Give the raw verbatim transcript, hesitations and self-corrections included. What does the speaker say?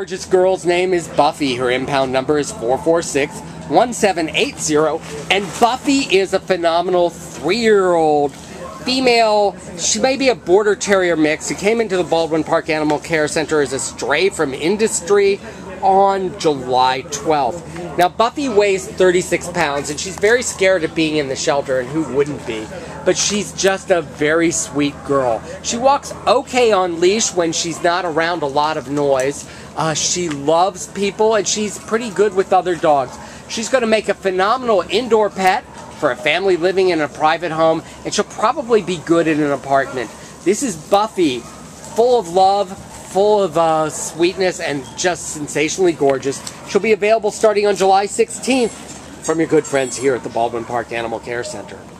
gorgeous girl's name is Buffy. Her impound number is four four six one seven eight zero. And Buffy is a phenomenal three-year-old female. She may be a Border Terrier mix. She came into the Baldwin Park Animal Care Center as a stray from industry on July twelfth. Now, Buffy weighs thirty-six pounds, and she's very scared of being in the shelter, and who wouldn't be? But she's just a very sweet girl. She walks okay on leash when she's not around a lot of noise. Uh, she loves people, and she's pretty good with other dogs. She's going to make a phenomenal indoor pet for a family living in a private home, and she'll probably be good in an apartment. This is Buffy, full of love, full of uh, sweetness, and just sensationally gorgeous. She'll be available starting on July sixteenth from your good friends here at the Baldwin Park Animal Care Center.